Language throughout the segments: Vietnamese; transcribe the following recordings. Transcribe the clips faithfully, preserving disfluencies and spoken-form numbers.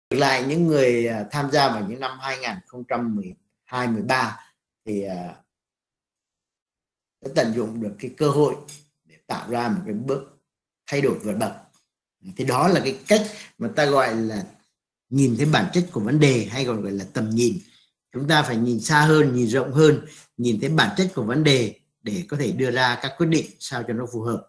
lại những người tham gia vào những năm hai nghìn không trăm mười hai mười ba thì đã tận dụng được cái cơ hội để tạo ra một cái bước thay đổi vượt bậc. Thì đó là cái cách mà ta gọi là nhìn thấy bản chất của vấn đề, hay còn gọi là tầm nhìn. Chúng ta phải nhìn xa hơn, nhìn rộng hơn, nhìn thấy bản chất của vấn đề để có thể đưa ra các quyết định sao cho nó phù hợp.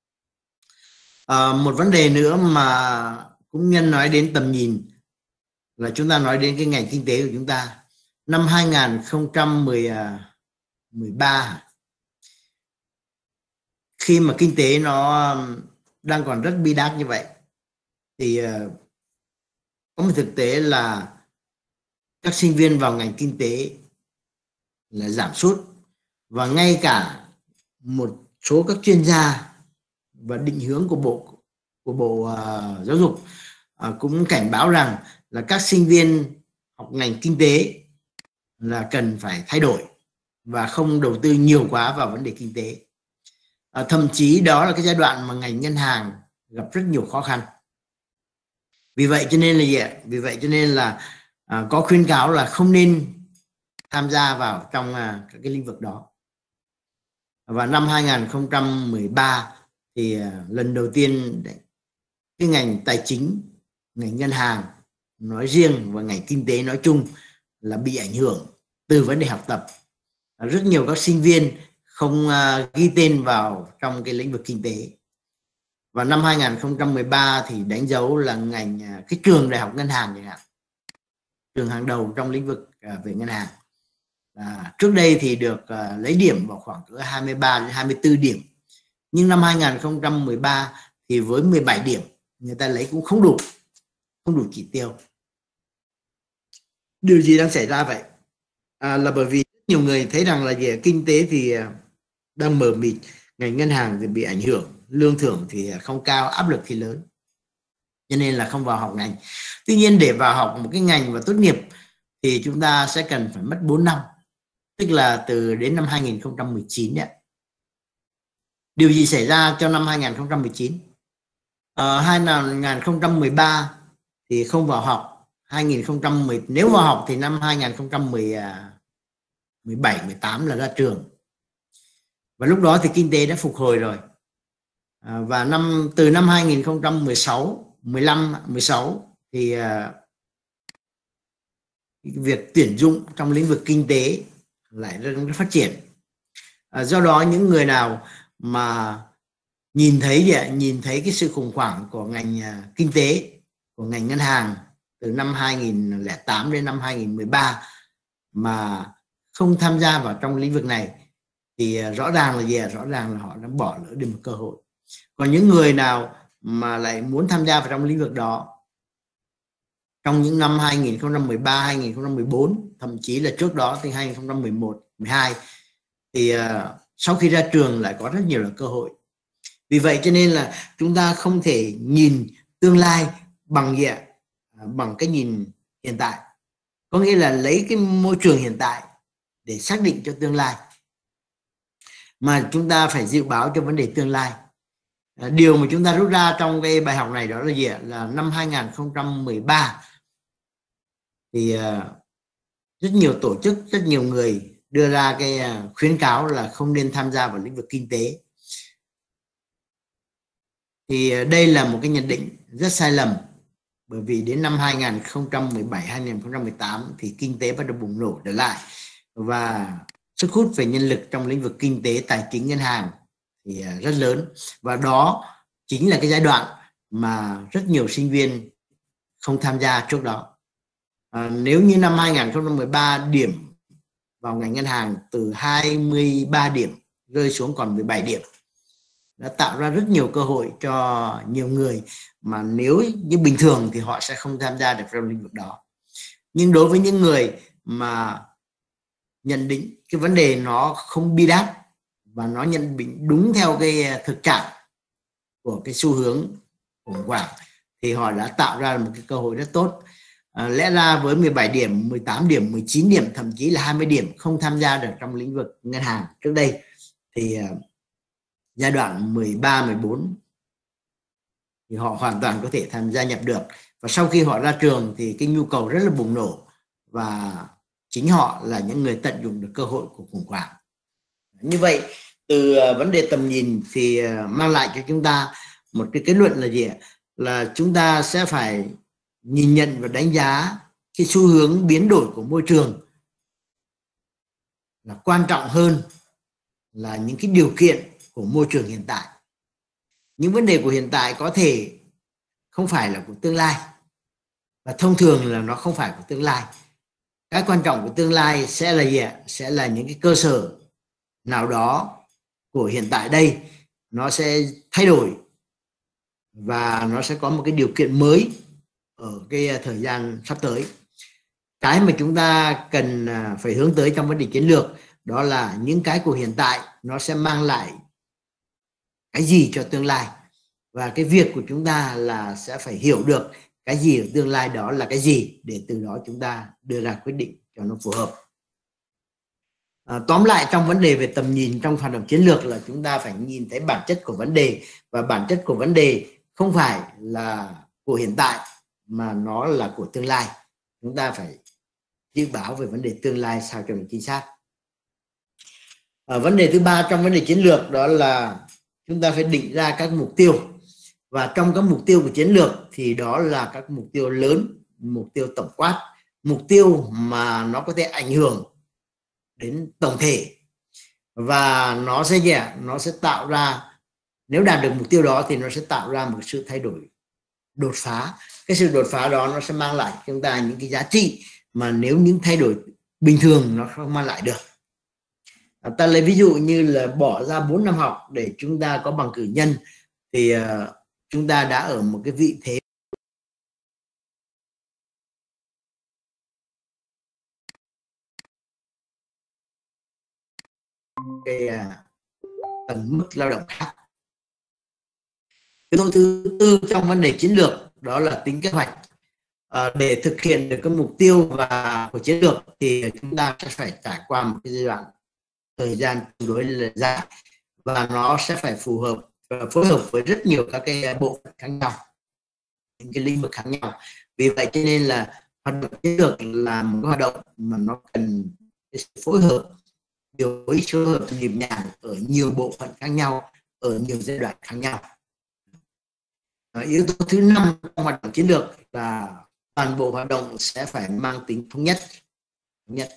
À, một vấn đề nữa mà cũng nhân nói đến tầm nhìn là chúng ta nói đến cái ngành kinh tế của chúng ta. Năm hai nghìn không trăm mười ba, khi mà kinh tế nó đang còn rất bi đát như vậy, thì có một thực tế là các sinh viên vào ngành kinh tế là giảm sút, và ngay cả một số các chuyên gia và định hướng của bộ của bộ uh, giáo dục uh, cũng cảnh báo rằng là các sinh viên học ngành kinh tế là cần phải thay đổi và không đầu tư nhiều quá vào vấn đề kinh tế. Uh, thậm chí đó là cái giai đoạn mà ngành ngân hàng gặp rất nhiều khó khăn. Vì vậy cho nên là gì ạ? Vì vậy cho nên là uh, có khuyến cáo là không nên tham gia vào trong uh, các cái lĩnh vực đó. Và năm hai nghìn không trăm mười ba thì uh, lần đầu tiên cái ngành tài chính, ngành ngân hàng nói riêng và ngành kinh tế nói chung là bị ảnh hưởng từ vấn đề học tập. Rất nhiều các sinh viên không uh, ghi tên vào trong cái lĩnh vực kinh tế. Và năm hai nghìn không trăm mười ba thì đánh dấu là ngành uh, cái trường đại học ngân hàng chẳng hạn, trường hàng đầu trong lĩnh vực uh, về ngân hàng. À, trước đây thì được uh, lấy điểm vào khoảng cỡ hai mươi ba đến hai mươi tư điểm, nhưng năm hai nghìn không trăm mười ba thì với mười bảy điểm người ta lấy cũng không đủ, không đủ chỉ tiêu. Điều gì đang xảy ra vậy? À, là bởi vì nhiều người thấy rằng là về kinh tế thì đang mờ mịt, ngành ngân hàng thì bị ảnh hưởng, lương thưởng thì không cao, áp lực thì lớn, cho nên là không vào học ngành. Tuy nhiên để vào học một cái ngành và tốt nghiệp thì chúng ta sẽ cần phải mất bốn năm, tức là từ đến năm hai nghìn không trăm mười chín đấy. Điều gì xảy ra cho năm hai nghìn không trăm mười chín? À, hai nghìn không trăm mười ba thì không vào học, hai nghìn không trăm mười nếu vào học thì năm hai nghìn không trăm mười bảy mười tám là ra trường. Và lúc đó thì kinh tế đã phục hồi rồi. À, và năm từ năm hai nghìn không trăm mười sáu, mười lăm, mười sáu thì à, việc tuyển dụng trong lĩnh vực kinh tế lại rất, rất phát triển. À, do đó những người nào mà nhìn thấy gì, nhìn thấy cái sự khủng hoảng của ngành uh, kinh tế, của ngành ngân hàng từ năm hai nghìn không trăm lẻ tám đến năm hai nghìn không trăm mười ba mà không tham gia vào trong lĩnh vực này thì uh, rõ ràng là gì? Rõ ràng là họ đã bỏ lỡ đi một cơ hội. Còn những người nào mà lại muốn tham gia vào trong lĩnh vực đó trong những năm hai nghìn không trăm mười ba, hai nghìn không trăm mười bốn, thậm chí là trước đó thì hai nghìn không trăm mười một, mười hai thì uh, sau khi ra trường lại có rất nhiều là cơ hội. Vì vậy cho nên là chúng ta không thể nhìn tương lai bằng gì ạ? Bằng cái nhìn hiện tại. Có nghĩa là lấy cái môi trường hiện tại để xác định cho tương lai, mà chúng ta phải dự báo cho vấn đề tương lai. Điều mà chúng ta rút ra trong cái bài học này đó là gì ạ? Là năm hai nghìn không trăm mười ba thì rất nhiều tổ chức, rất nhiều người đưa ra cái khuyến cáo là không nên tham gia vào lĩnh vực kinh tế. Thì đây là một cái nhận định rất sai lầm, bởi vì đến năm hai nghìn không trăm mười bảy, hai nghìn không trăm mười tám thì kinh tế bắt đầu bùng nổ trở lại, và sức hút về nhân lực trong lĩnh vực kinh tế, tài chính, ngân hàng thì rất lớn. Và đó chính là cái giai đoạn mà rất nhiều sinh viên không tham gia trước đó. À, nếu như năm hai nghìn không trăm mười ba điểm vào ngành ngân hàng từ hai mươi ba điểm rơi xuống còn mười bảy điểm, đã tạo ra rất nhiều cơ hội cho nhiều người mà nếu như bình thường thì họ sẽ không tham gia được trong lĩnh vực đó. Nhưng đối với những người mà nhận định cái vấn đề nó không bi đát và nó nhận định đúng theo cái thực trạng của cái xu hướng khủng hoảng thì họ đã tạo ra một cái cơ hội rất tốt. À, lẽ ra với mười bảy điểm, mười tám điểm, mười chín điểm, thậm chí là hai mươi điểm không tham gia được trong lĩnh vực ngân hàng trước đây, thì uh, giai đoạn mười ba, mười bốn thì họ hoàn toàn có thể tham gia nhập được. Và và sau khi họ ra trường thì cái nhu cầu rất là bùng nổ, và chính họ là những người tận dụng được cơ hội của khủng hoảng. Như vậy từ vấn đề tầm nhìn thì mang lại cho chúng ta một cái kết luận là gì ạ? Là chúng ta sẽ phải nhìn nhận và đánh giá cái xu hướng biến đổi của môi trường là quan trọng hơn là những cái điều kiện của môi trường hiện tại. Những vấn đề của hiện tại có thể không phải là của tương lai, và thông thường là nó không phải của tương lai. Cái quan trọng của tương lai sẽ là gì ạ? Sẽ là những cái cơ sở nào đó của hiện tại đây nó sẽ thay đổi, và nó sẽ có một cái điều kiện mới ở cái thời gian sắp tới. Cái mà chúng ta cần phải hướng tới trong vấn đề chiến lược đó là những cái của hiện tại nó sẽ mang lại cái gì cho tương lai, và cái việc của chúng ta là sẽ phải hiểu được cái gì ở tương lai đó là cái gì, để từ đó chúng ta đưa ra quyết định cho nó phù hợp. À, tóm lại trong vấn đề về tầm nhìn trong hoạt động chiến lược là chúng ta phải nhìn thấy bản chất của vấn đề, và bản chất của vấn đề không phải là của hiện tại mà nó là của tương lai. Chúng ta phải dự báo về vấn đề tương lai sao cho nó chính xác. À, vấn đề thứ ba trong vấn đề chiến lược đó là chúng ta phải định ra các mục tiêu, và trong các mục tiêu của chiến lược thì đó là các mục tiêu lớn, mục tiêu tổng quát, mục tiêu mà nó có thể ảnh hưởng đến tổng thể, và nó sẽ gì ạ? Nó sẽ tạo ra, nếu đạt được mục tiêu đó thì nó sẽ tạo ra một sự thay đổi đột phá. Cái sự đột phá đó nó sẽ mang lại cho chúng ta những cái giá trị mà nếu những thay đổi bình thường nó không mang lại được. À, ta lấy ví dụ như là bỏ ra bốn năm học để chúng ta có bằng cử nhân thì uh, chúng ta đã ở một cái vị thế cái uh, tầng mức lao động khác. Yếu tố thứ tư trong vấn đề chiến lược đó là tính kế hoạch. À, để thực hiện được cái mục tiêu và của chiến lược thì chúng ta sẽ phải trải qua một cái giai đoạn thời gian tương đối là dài, và nó sẽ phải phù hợp và phối hợp với rất nhiều các cái bộ phận khác nhau, những cái lĩnh vực khác nhau. Vì vậy cho nên là hoạt động chiến lược là một cái hoạt động mà nó cần phối hợp, điều phối phối hợp nhịp nhàng ở nhiều bộ phận khác nhau, ở nhiều giai đoạn khác nhau. À, yếu tố thứ năm trong hoạt động chiến lược là toàn bộ hoạt động sẽ phải mang tính thống nhất. Thống nhất,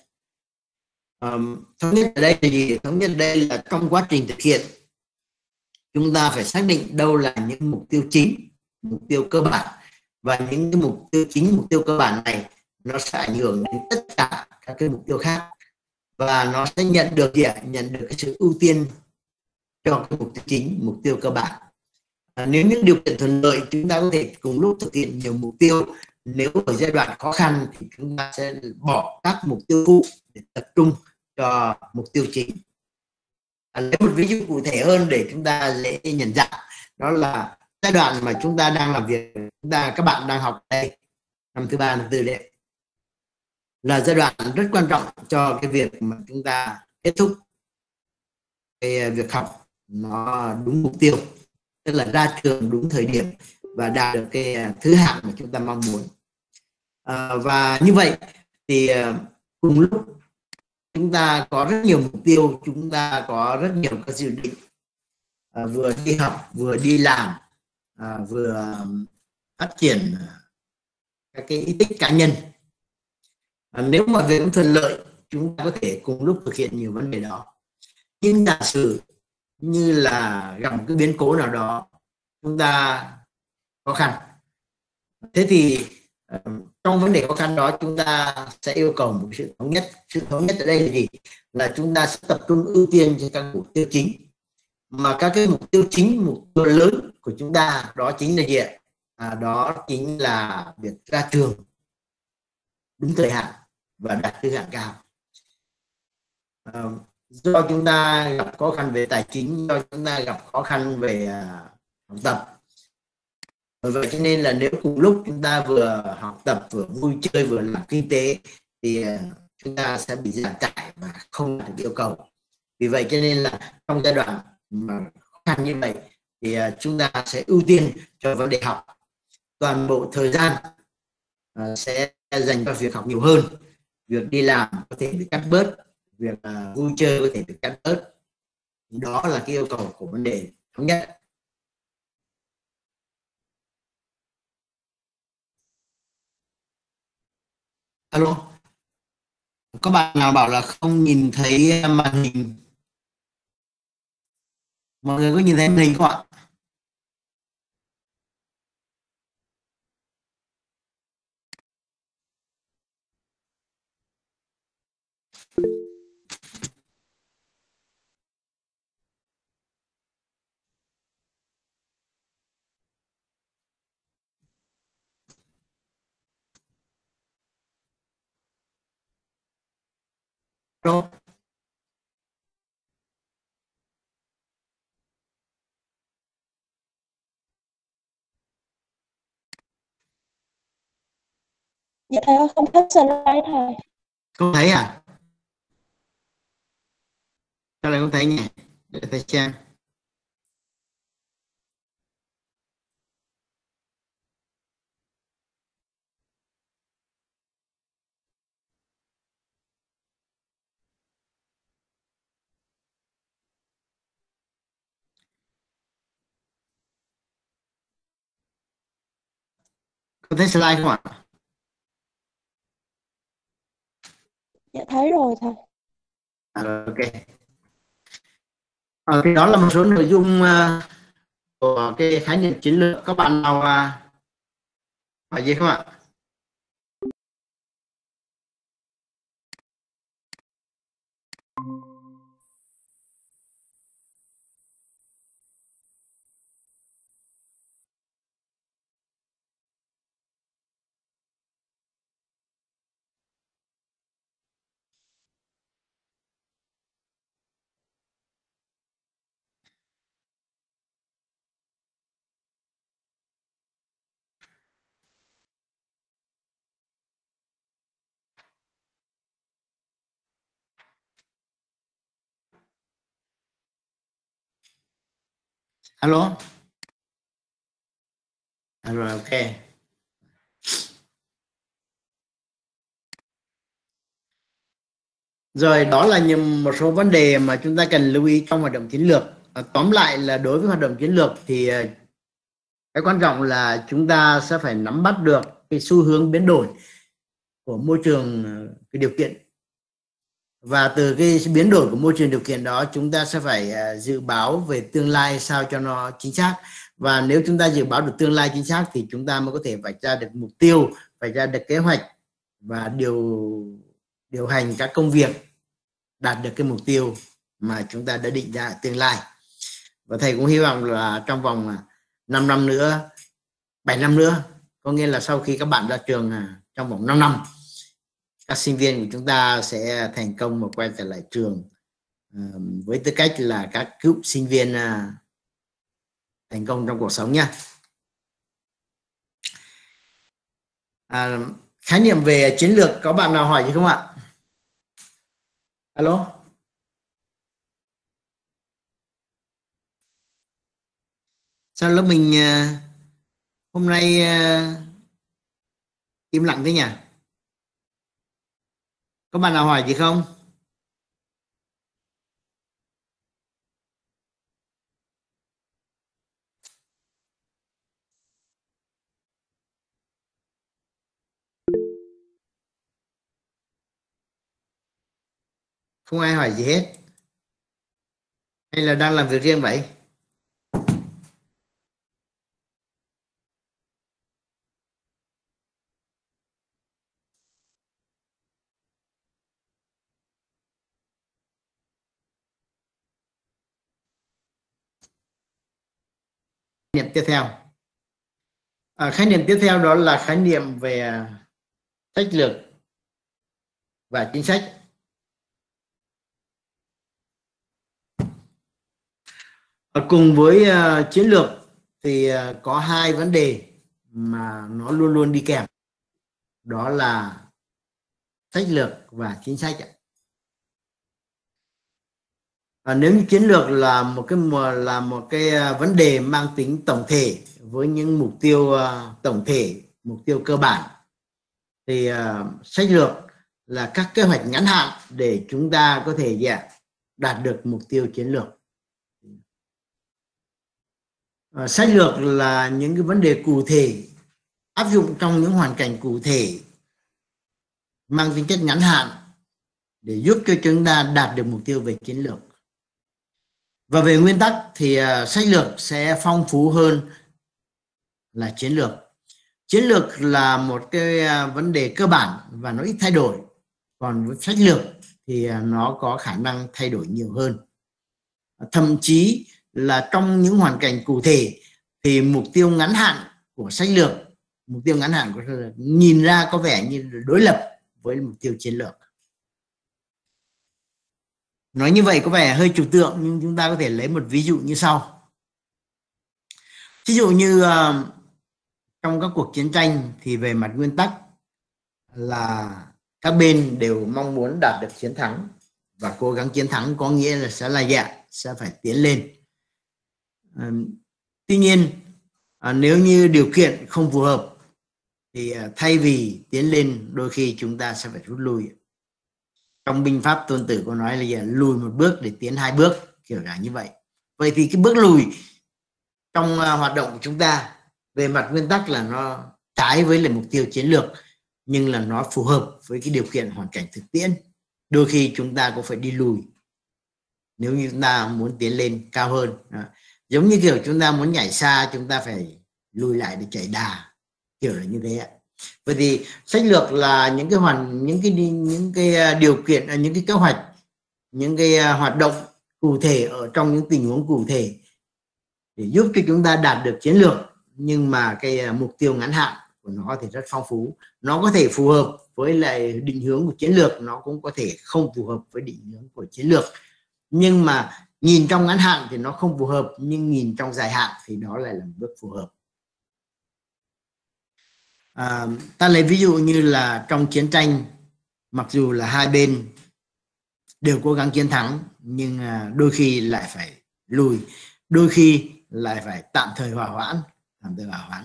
um, thống nhất ở đây là gì? Thống nhất ở đây là trong quá trình thực hiện chúng ta phải xác định đâu là những mục tiêu chính, mục tiêu cơ bản, và những cái mục tiêu chính, mục tiêu cơ bản này nó sẽ ảnh hưởng đến tất cả các cái mục tiêu khác, và nó sẽ nhận được gì ạ? Nhận được cái sự ưu tiên cho cái mục tiêu chính, mục tiêu cơ bản. À, nếu những điều kiện thuận lợi chúng ta có thể cùng lúc thực hiện nhiều mục tiêu. Nếu ở giai đoạn khó khăn thì chúng ta sẽ bỏ các mục tiêu phụ để tập trung cho mục tiêu chính. À, lấy một ví dụ cụ thể hơn để chúng ta dễ nhận dạng, đó là giai đoạn mà chúng ta đang làm việc, chúng ta các bạn đang học đây năm thứ ba, năm tư đấy, là giai đoạn rất quan trọng cho cái việc mà chúng ta kết thúc cái việc học nó đúng mục tiêu, tức là ra trường đúng thời điểm và đạt được cái thứ hạng mà chúng ta mong muốn. À, và như vậy thì cùng lúc chúng ta có rất nhiều mục tiêu, chúng ta có rất nhiều các dự định, à, vừa đi học, vừa đi làm, à, vừa phát triển các cái ý tích cá nhân. À, nếu mà việc thuận lợi chúng ta có thể cùng lúc thực hiện nhiều vấn đề đó. Nhưng giả sử như là gặp một cái biến cố nào đó chúng ta khó khăn, thế thì trong vấn đề khó khăn đó chúng ta sẽ yêu cầu một sự thống nhất. Sự thống nhất ở đây là gì? Là chúng ta sẽ tập trung ưu tiên cho các mục tiêu chính, mà các cái mục tiêu chính, mục tiêu lớn của chúng ta đó chính là gì ạ? À, đó chính là việc ra trường đúng thời hạn và đạt thứ hạng cao. À, do chúng ta gặp khó khăn về tài chính, do chúng ta gặp khó khăn về uh, học tập. Bởi vậy cho nên là nếu cùng lúc chúng ta vừa học tập, vừa vui chơi, vừa làm kinh tế thì uh, chúng ta sẽ bị giảm tải và không đạt được yêu cầu. Vì vậy cho nên là trong giai đoạn mà khó khăn như vậy thì uh, chúng ta sẽ ưu tiên cho vấn đề học. Toàn bộ thời gian uh, sẽ dành cho việc học nhiều hơn, việc đi làm có thể bị cắt bớt, việc uh, vui chơi có thể bị cắt bớt. Đó là cái yêu cầu của vấn đề thống nhất. Alo, có bạn nào bảo là không nhìn thấy màn hình? Mọi người có nhìn thấy màn hình không ạ? Alo. Dạ thầy ơi, không thấy slide thầy. Không thấy à? Sao lại không thấy nhỉ? Để thầy xem. Có thấy slide không ạ? Dạ thấy rồi thầy. À, rồi, ok. À, thì đó là một số nội dung uh, của cái khái niệm chiến lược. Các bạn nào uh, hỏi gì không ạ? Alo. À, rồi, ok. Rồi, đó là những một số vấn đề mà chúng ta cần lưu ý trong hoạt động chiến lược. À, tóm lại là đối với hoạt động chiến lược thì uh, cái quan trọng là chúng ta sẽ phải nắm bắt được cái xu hướng biến đổi của môi trường, cái điều kiện, và từ cái biến đổi của môi trường điều kiện đó chúng ta sẽ phải dự báo về tương lai sao cho nó chính xác. Và nếu chúng ta dự báo được tương lai chính xác thì chúng ta mới có thể vạch ra được mục tiêu, vạch ra được kế hoạch và điều điều hành các công việc đạt được cái mục tiêu mà chúng ta đã định ra tương lai. Và thầy cũng hy vọng là trong vòng năm năm nữa, bảy năm nữa, có nghĩa là sau khi các bạn ra trường trong vòng năm năm, các sinh viên của chúng ta sẽ thành công và quay trở lại trường với tư cách là các cựu sinh viên thành công trong cuộc sống nha. À, khái niệm về chiến lược có bạn nào hỏi gì không ạ? Alo. Sao lớp mình hôm nay im lặng thế nhỉ? Có bạn nào hỏi gì không? Không ai hỏi gì hết? Hay là đang làm việc riêng vậy? Khái niệm tiếp theo. À, khái niệm tiếp theo đó là khái niệm về sách lược và chính sách. À, cùng với uh, chiến lược thì uh, có hai vấn đề mà nó luôn luôn đi kèm, đó là sách lược và chính sách. À, nếu như chiến lược là một cái là một cái vấn đề mang tính tổng thể với những mục tiêu uh, tổng thể, mục tiêu cơ bản, thì uh, sách lược là các kế hoạch ngắn hạn để chúng ta có thể yeah, đạt được mục tiêu chiến lược. Uh, sách lược là những cái vấn đề cụ thể áp dụng trong những hoàn cảnh cụ thể, mang tính chất ngắn hạn để giúp cho chúng ta đạt được mục tiêu về chiến lược. Và về nguyên tắc thì uh, sách lược sẽ phong phú hơn là chiến lược. Chiến lược là một cái uh, vấn đề cơ bản và nó ít thay đổi. Còn với sách lược thì uh, nó có khả năng thay đổi nhiều hơn. Thậm chí là trong những hoàn cảnh cụ thể thì mục tiêu ngắn hạn của sách lược, mục tiêu ngắn hạn của sách lược nhìn ra có vẻ như đối lập với mục tiêu chiến lược. Nói như vậy có vẻ hơi trừu tượng, nhưng chúng ta có thể lấy một ví dụ như sau. Ví dụ như uh, trong các cuộc chiến tranh thì về mặt nguyên tắc là các bên đều mong muốn đạt được chiến thắng, và cố gắng chiến thắng có nghĩa là sẽ là dạ, sẽ phải tiến lên. À, tuy nhiên à, nếu như điều kiện không phù hợp thì à, thay vì tiến lên đôi khi chúng ta sẽ phải rút lui. Trong binh pháp Tôn Tử có nói là dạ, lùi một bước để tiến hai bước, kiểu là như vậy. Vậy thì cái bước lùi trong à, hoạt động của chúng ta về mặt nguyên tắc là nó trái với lại mục tiêu chiến lược, nhưng là nó phù hợp với cái điều kiện hoàn cảnh thực tiễn. Đôi khi chúng ta cũng phải đi lùi nếu như chúng ta muốn tiến lên cao hơn. Đó. Giống như kiểu chúng ta muốn nhảy xa, chúng ta phải lùi lại để chạy đà, kiểu là như thế. Vậy thì sách lược là những cái hoàn những cái những cái điều kiện, những cái kế hoạch, những cái hoạt động cụ thể ở trong những tình huống cụ thể để giúp cho chúng ta đạt được chiến lược, nhưng mà cái mục tiêu ngắn hạn của nó thì rất phong phú. Nó có thể phù hợp với lại định hướng của chiến lược, nó cũng có thể không phù hợp với định hướng của chiến lược. Nhưng mà nhìn trong ngắn hạn thì nó không phù hợp, nhưng nhìn trong dài hạn thì đó lại là một bước phù hợp. À, ta lấy ví dụ như là trong chiến tranh, mặc dù là hai bên đều cố gắng chiến thắng, nhưng đôi khi lại phải lùi, đôi khi lại phải tạm thời hòa hoãn, tạm thời hòa hoãn.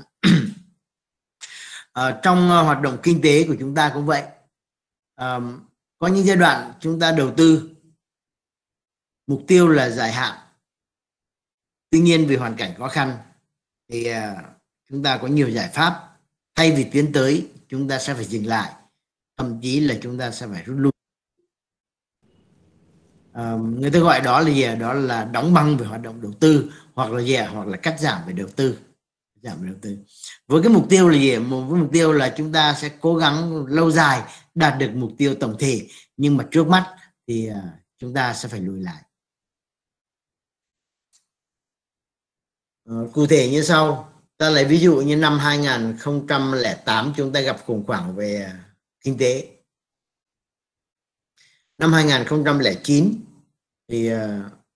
À, trong hoạt động kinh tế của chúng ta cũng vậy. À, có những giai đoạn chúng ta đầu tư mục tiêu là dài hạn, tuy nhiên vì hoàn cảnh khó khăn thì uh, chúng ta có nhiều giải pháp. Thay vì tiến tới, chúng ta sẽ phải dừng lại, thậm chí là chúng ta sẽ phải rút lui. Uh, người ta gọi đó là gì? Đó là đóng băng về hoạt động đầu tư, hoặc là gì? Hoặc là cắt giảm về đầu tư. Giảm về đầu tư. Với cái mục tiêu là gì? Một với mục tiêu là chúng ta sẽ cố gắng lâu dài đạt được mục tiêu tổng thể, nhưng mà trước mắt thì uh, chúng ta sẽ phải lùi lại. Uh, cụ thể như sau, ta lấy ví dụ như năm hai nghìn không trăm lẻ tám chúng ta gặp khủng hoảng về uh, kinh tế. Năm hai nghìn không trăm lẻ chín thì uh,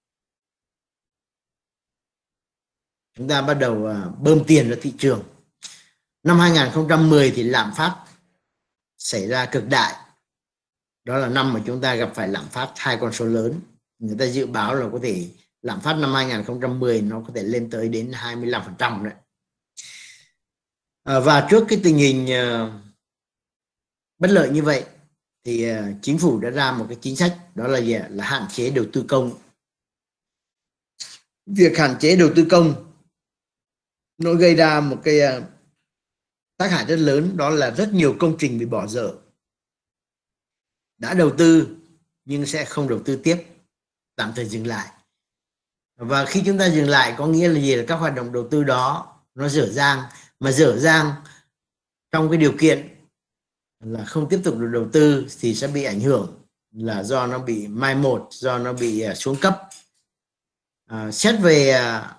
chúng ta bắt đầu uh, bơm tiền ra thị trường. Năm hai nghìn không trăm mười thì lạm phát xảy ra cực đại. Đó là năm mà chúng ta gặp phải lạm phát hai con số lớn. Người ta dự báo là có thể lạm phát năm hai nghìn không trăm mười nó có thể lên tới đến hai mươi lăm phần trăm đấy. À, và trước cái tình hình uh, bất lợi như vậy thì uh, chính phủ đã ra một cái chính sách, đó là gì? Là hạn chế đầu tư công. Việc hạn chế đầu tư công nó gây ra một cái uh, tác hại rất lớn, đó là rất nhiều công trình bị bỏ dở. Đã đầu tư nhưng sẽ không đầu tư tiếp, tạm thời dừng lại. Và khi chúng ta dừng lại có nghĩa là gì? Là các hoạt động đầu tư đó nó dở dang, mà dở dang trong cái điều kiện là không tiếp tục được đầu tư thì sẽ bị ảnh hưởng, là do nó bị mai một, do nó bị uh, xuống cấp. Uh, xét về uh,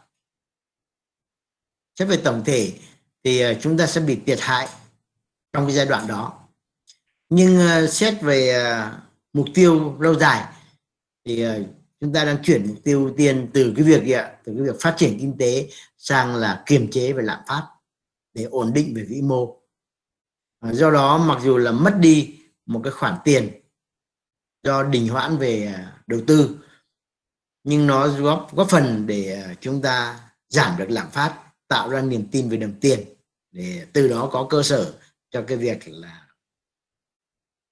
xét về tổng thể thì uh, chúng ta sẽ bị thiệt hại trong cái giai đoạn đó. Nhưng uh, xét về uh, mục tiêu lâu dài thì uh, chúng ta đang chuyển mục tiêu ưu tiên từ cái việc uh, từ cái việc phát triển kinh tế sang là kiềm chế về lạm phát để ổn định về vĩ mô. Uh, do đó mặc dù là mất đi một cái khoản tiền do đình hoãn về uh, đầu tư, nhưng nó góp góp phần để uh, chúng ta giảm được lạm phát, tạo ra niềm tin về đồng tiền, để từ đó có cơ sở cho cái việc là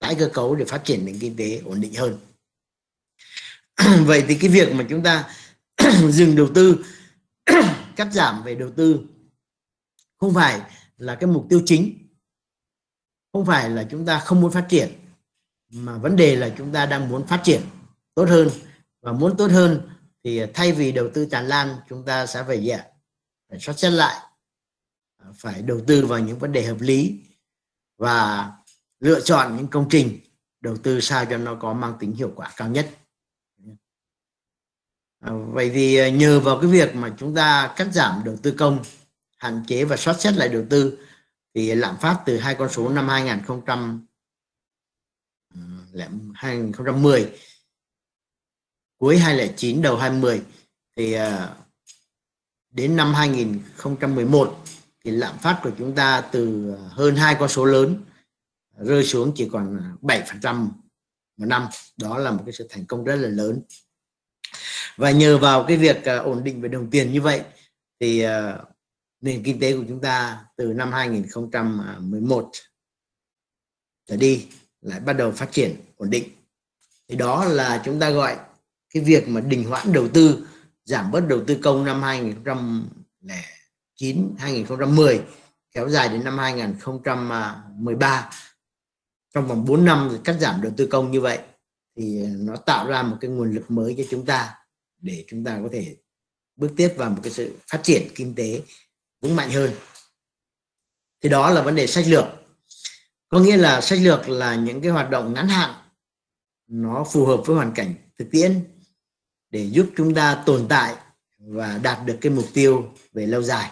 tái cơ cấu để phát triển nền kinh tế ổn định hơn. Vậy thì cái việc mà chúng ta dừng đầu tư, cắt giảm về đầu tư không phải là cái mục tiêu chính, không phải là chúng ta không muốn phát triển, mà vấn đề là chúng ta đang muốn phát triển tốt hơn. Và muốn tốt hơn thì thay vì đầu tư tràn lan, chúng ta sẽ phải yeah, phải soát xét lại, phải đầu tư vào những vấn đề hợp lý và lựa chọn những công trình đầu tư sao cho nó có mang tính hiệu quả cao nhất. Vậy thì nhờ vào cái việc mà chúng ta cắt giảm đầu tư công, hạn chế và soát xét lại đầu tư, thì lạm phát từ hai con số năm hai nghìn không trăm mười, cuối hai nghìn không trăm lẻ chín đầu hai mươi, thì đến năm hai nghìn không trăm mười một thì lạm phát của chúng ta từ hơn hai con số lớn rơi xuống chỉ còn bảy phần trăm một năm. Đó là một cái sự thành công rất là lớn. Và nhờ vào cái việc ổn định về đồng tiền như vậy thì nền kinh tế của chúng ta từ năm hai nghìn không trăm mười một trở đi lại bắt đầu phát triển ổn định. Thì đó là chúng ta gọi cái việc mà đình hoãn đầu tư, giảm bớt đầu tư công năm hai nghìn không trăm lẻ chín, hai nghìn không trăm mười kéo dài đến năm hai nghìn không trăm mười ba. Trong vòng bốn năm cắt giảm đầu tư công như vậy thì nó tạo ra một cái nguồn lực mới cho chúng ta để chúng ta có thể bước tiếp vào một cái sự phát triển kinh tế vững mạnh hơn. Thì đó là vấn đề sách lược. Có nghĩa là sách lược là những cái hoạt động ngắn hạn, nó phù hợp với hoàn cảnh thực tiễn để giúp chúng ta tồn tại và đạt được cái mục tiêu về lâu dài.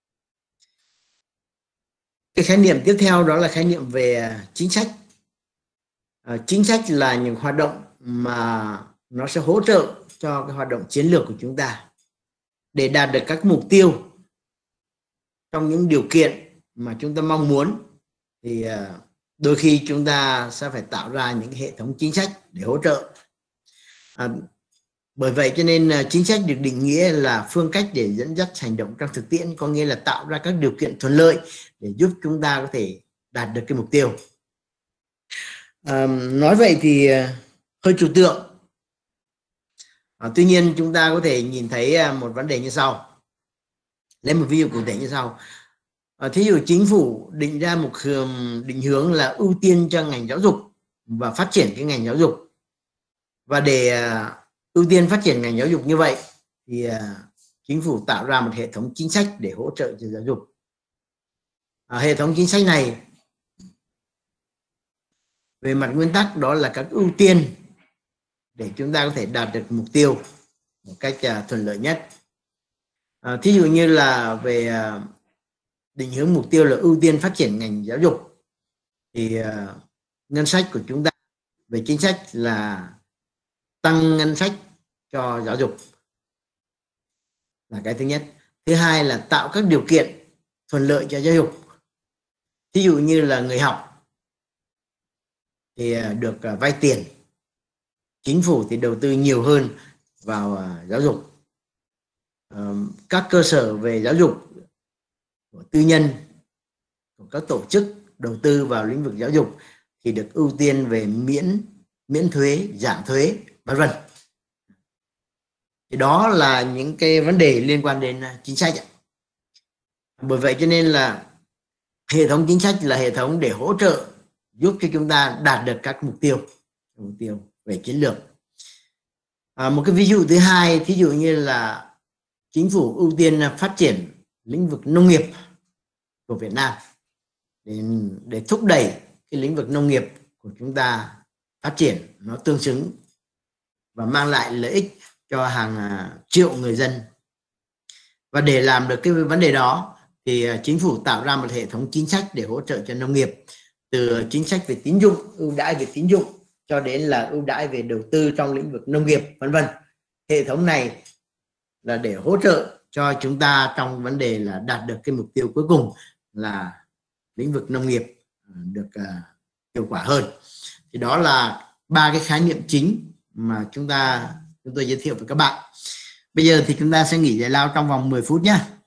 Cái khái niệm tiếp theo đó là khái niệm về chính sách. À, chính sách là những hoạt động mà nó sẽ hỗ trợ cho cái hoạt động chiến lược của chúng ta để đạt được các mục tiêu trong những điều kiện mà chúng ta mong muốn. Thì đôi khi chúng ta sẽ phải tạo ra những hệ thống chính sách để hỗ trợ. À, bởi vậy cho nên chính sách được định nghĩa là phương cách để dẫn dắt hành động trong thực tiễn, có nghĩa là tạo ra các điều kiện thuận lợi để giúp chúng ta có thể đạt được cái mục tiêu. À, nói vậy thì hơi trừu tượng. À, tuy nhiên chúng ta có thể nhìn thấy một vấn đề như sau. Lấy một ví dụ cụ thể như sau. À, thí dụ chính phủ định ra một định hướng là ưu tiên cho ngành giáo dục và phát triển cái ngành giáo dục. Và để ưu tiên phát triển ngành giáo dục như vậy thì chính phủ tạo ra một hệ thống chính sách để hỗ trợ cho giáo dục. À, hệ thống chính sách này về mặt nguyên tắc đó là các ưu tiên để chúng ta có thể đạt được mục tiêu một cách uh, thuận lợi nhất. À, thí dụ như là về uh, định hướng mục tiêu là ưu tiên phát triển ngành giáo dục thì uh, ngân sách của chúng ta về chính sách là tăng ngân sách cho giáo dục là cái thứ nhất. Thứ hai là tạo các điều kiện thuận lợi cho giáo dục. Thí dụ như là người học thì uh, được uh, vay tiền, chính phủ thì đầu tư nhiều hơn vào uh, giáo dục. Uh, các cơ sở về giáo dục của tư nhân, của các tổ chức đầu tư vào lĩnh vực giáo dục thì được ưu tiên về miễn miễn thuế, giảm thuế, vân vân. Thì đó là những cái vấn đề liên quan đến chính sách. Bởi vậy cho nên là hệ thống chính sách là hệ thống để hỗ trợ giúp cho chúng ta đạt được các mục tiêu mục tiêu về chiến lược. À, một cái ví dụ thứ hai, thí dụ như là chính phủ ưu tiên phát triển lĩnh vực nông nghiệp của Việt Nam để, để thúc đẩy cái lĩnh vực nông nghiệp của chúng ta phát triển nó tương xứng và mang lại lợi ích cho hàng triệu người dân. Và để làm được cái vấn đề đó thì chính phủ tạo ra một hệ thống chính sách để hỗ trợ cho nông nghiệp, từ chính sách về tín dụng, ưu đãi về tín dụng cho đến là ưu đãi về đầu tư trong lĩnh vực nông nghiệp, vân vân. Hệ thống này là để hỗ trợ cho chúng ta trong vấn đề là đạt được cái mục tiêu cuối cùng là lĩnh vực nông nghiệp được uh, hiệu quả hơn. Thì đó là ba cái khái niệm chính mà chúng ta chúng tôi giới thiệu với các bạn. Bây giờ thì chúng ta sẽ nghỉ giải lao trong vòng mười phút nhé.